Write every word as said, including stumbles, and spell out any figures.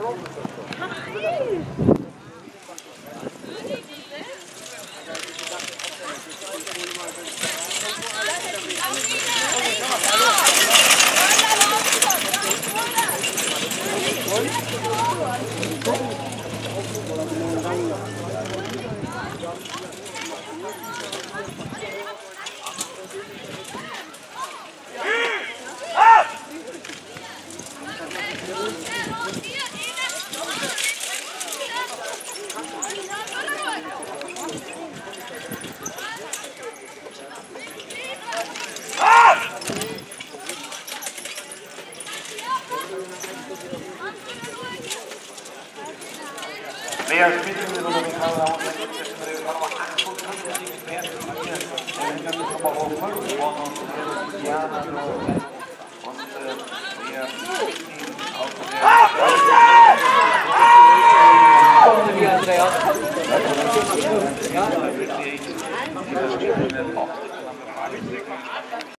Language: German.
Wer spielt mit unter den Kamera und dann gibt es mit der Kamera achthundertfünfzig mehr zu hier. Wir haben jetzt nochmal auf fünf geworden und ja, und wir ziehen auf der